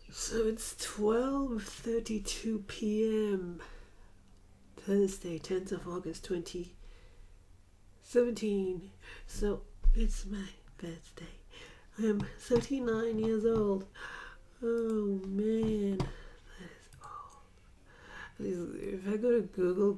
So it's 12:32 p.m. Thursday, 10th of August 2017. So it's my birthday. I am 39 years old. Oh man, that is old. If I go to Google,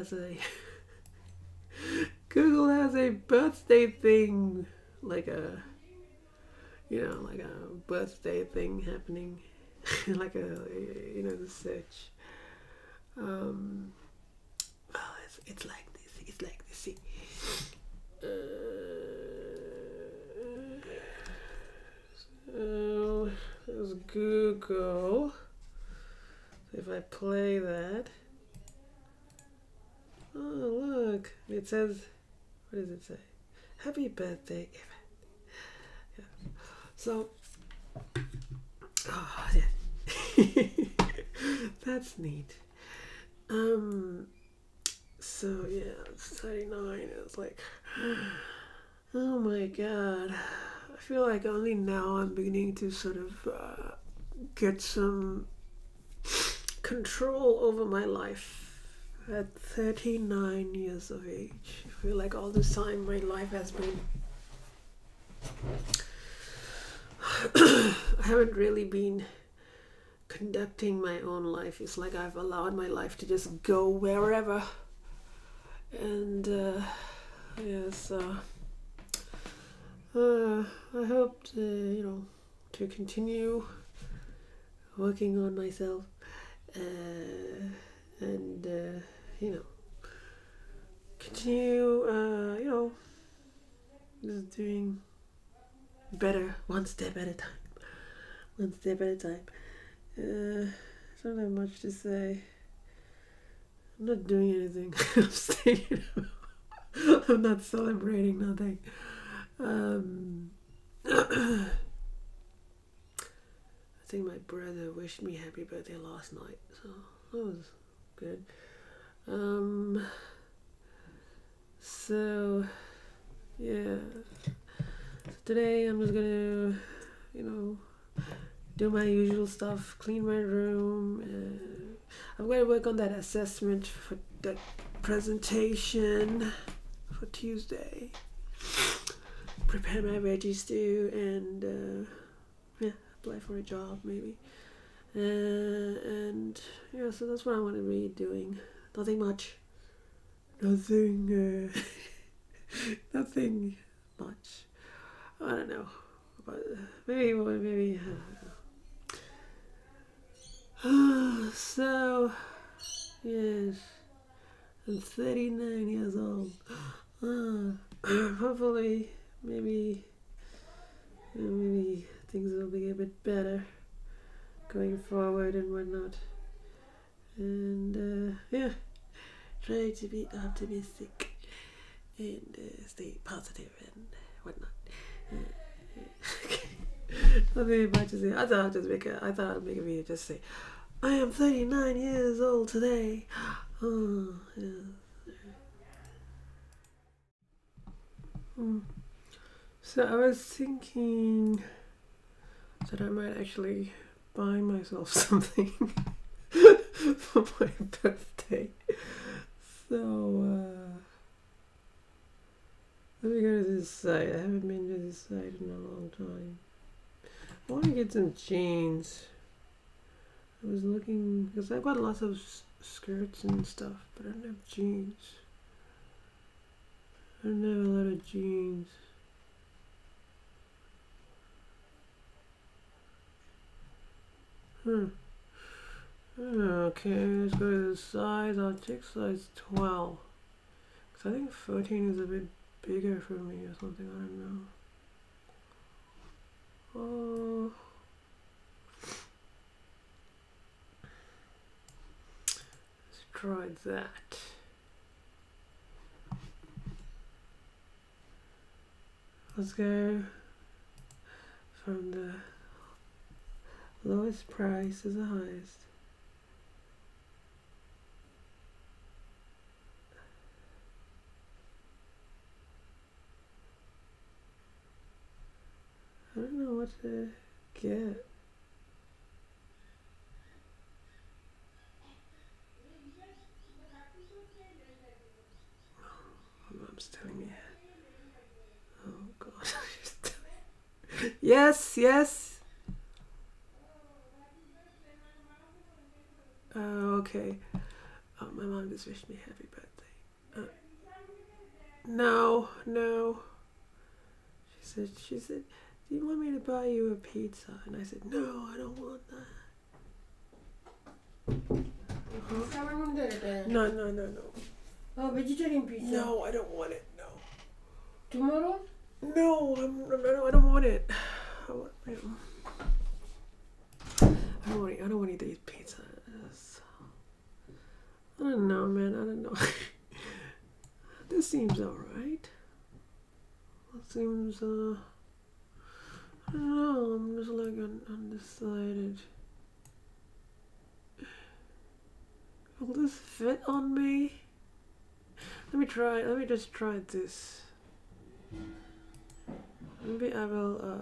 Google has a birthday thing, like a like a birthday thing happening, like the search. Um, oh, it's like this. It's like this. See, so there's Google. So if I play that, oh look, it says, what does it say? Happy birthday, Evan. Yeah. So, oh yeah, that's neat. So yeah, it's 39. It's like, oh my god. I feel like only now I'm beginning to sort of get some control over my life at 39 years of age. I feel like all this time my life has been I haven't really been conducting my own life. It's like I've allowed my life to just go wherever. And yes, I hope to continue working on myself, and continue just doing better one step at a time. One step at a time. I don't have much to say. I'm not doing anything. I'm staying. I'm not celebrating nothing. I think my brother wished me happy birthday last night, so that was good. So yeah. So today I'm just gonna, do my usual stuff, clean my room. I'm gonna work on that assessment for that presentation for Tuesday. Prepare my veggie stew and apply for a job maybe. And yeah, so that's what I'm gonna be doing. Nothing much. Nothing. Nothing much. I don't know, but maybe. So yes, I'm 39 years old. Hopefully, maybe things will be a bit better going forward and whatnot. And try to be optimistic and stay positive and whatnot. Nothing much to say. I thought I'd make a video just say, I am 39 years old today. Oh, yeah. So I was thinking that I might actually buy myself something for my birthday. So let me go to this site. I haven't been to this site in a long time. I want to get some jeans. I was looking because I've got lots of skirts and stuff, but I don't have jeans. I don't have a lot of jeans. Okay, let's go to the size. I'll take size 12. Because I think 14 is a bit bigger for me or something. I don't know. Oh. Let's try that. Let's go from the lowest price to the highest. I don't know what to get. Yes, yes. Okay. Oh, my mom just wished me happy birthday. No, no. She said, do you want me to buy you a pizza? And I said, no, I don't want that. No, no, no, no. Oh, vegetarian pizza. No, I don't want it. No. Tomorrow? No, I don't want it. I don't want to eat pizza. I don't know, man. I don't know. This seems alright. It seems, I don't know. I'm just like undecided. Will this fit on me? Let me just try this. Maybe I will,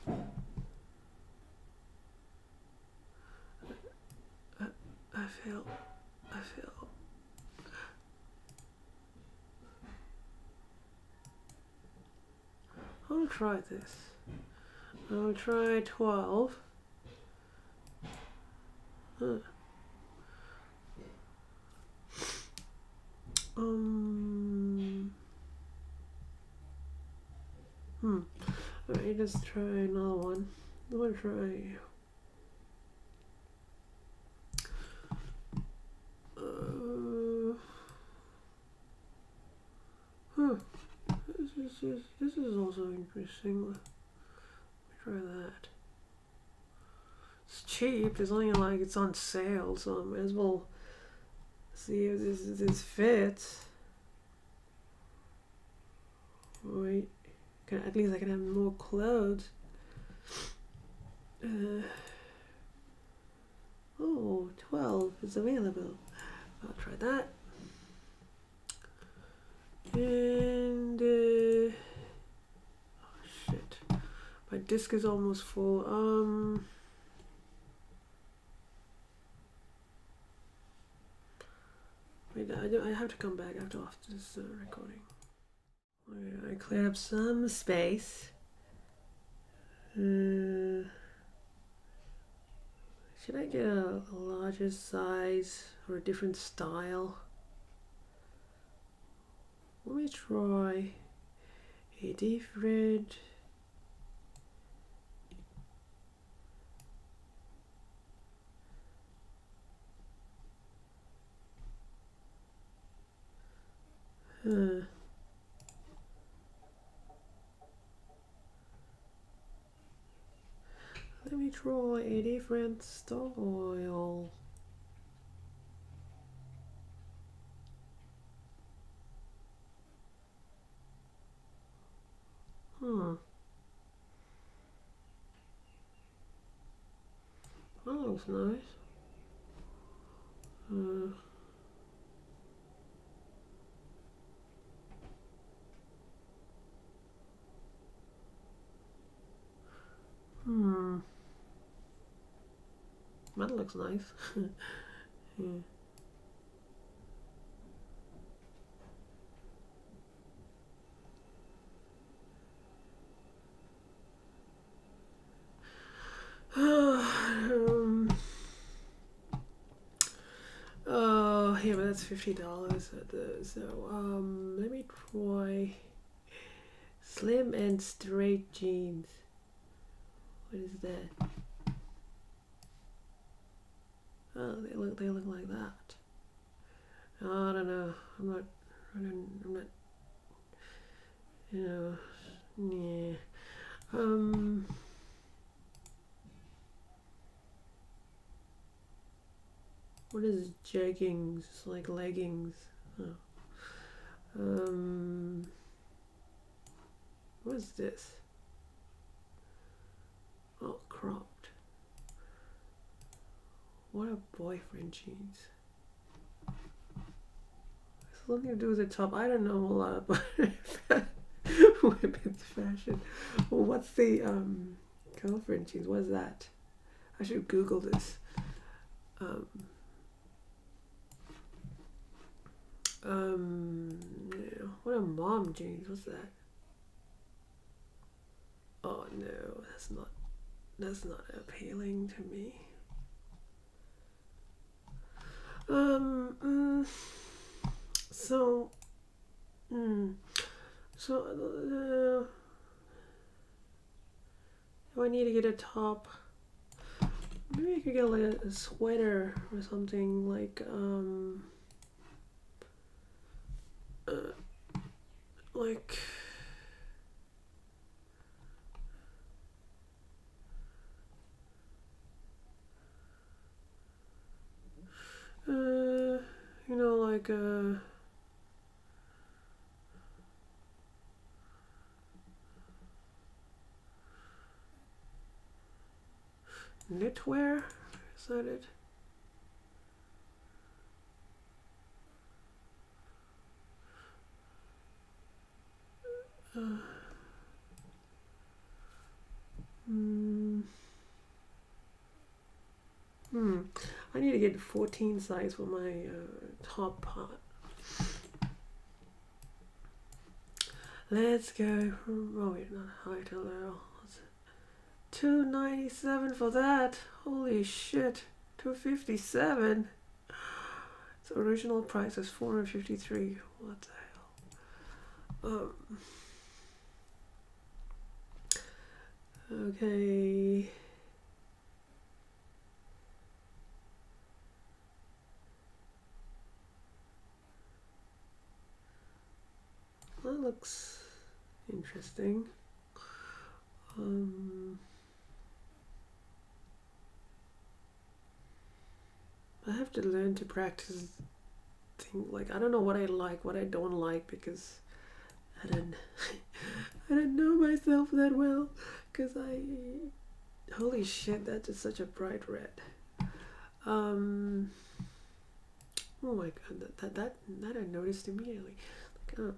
I feel. I'll try this. I'll try 12. Huh. Let me just try another one. I'm gonna try. This is also interesting. Let me try that. It's cheap. It's only like it's on sale, so I might as well see if this fits. Wait, at least I can have more clothes. Oh, 12 is available. I'll try that. And oh shit, my disc is almost full. Wait, I have to come back after this recording. I cleared up some space. Should I get a larger size or a different style? Let me try a different. Let me try a different style. That looks nice. That looks nice. Yeah. Oh, yeah, but that's $50. So, let me try slim and straight jeans. What is that? Oh, they look like that. I don't know. I'm not. You know. Yeah. What is jeggings? Like leggings. Oh. What is this? Oh, cropped. What are boyfriend jeans? Something to do with the top. I don't know a lot about women's fashion. Well, what's the girlfriend jeans? What's that? I should Google this. Yeah. What are mom jeans? What's that? Oh no, that's not appealing to me. So if I need to get a top, maybe I could get like a sweater or something, like like you know, like knitwear, is that it? I need to get 14 size for my top part. Let's go from, oh wait, not high to low. $297 for that. Holy shit. $257. Its original price is $453. What the hell? Okay. That looks interesting. I have to learn to practice things, like I don't know what I like, what I don't like, because I don't know myself that well, because holy shit, that is such a bright red. Oh my god, that I noticed immediately. Like,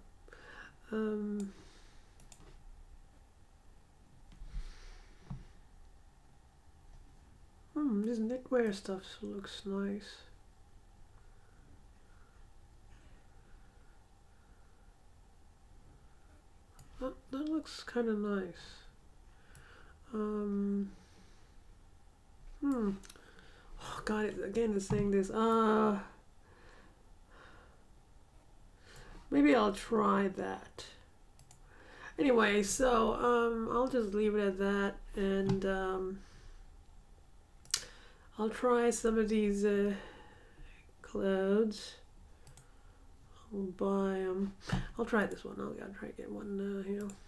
this knitwear stuff looks nice. That looks kind of nice. Oh god, again it's saying this. Maybe I'll try that. Anyway, so I'll just leave it at that, and I'll try some of these clothes. I'll buy them. I'll try this one. I'll try to get one, you know.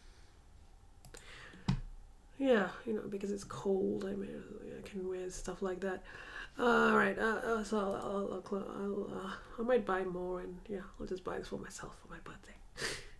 Yeah, you know, because it's cold. I mean, I can wear stuff like that. All right. So I might buy more, and yeah, I'll just buy this for myself for my birthday.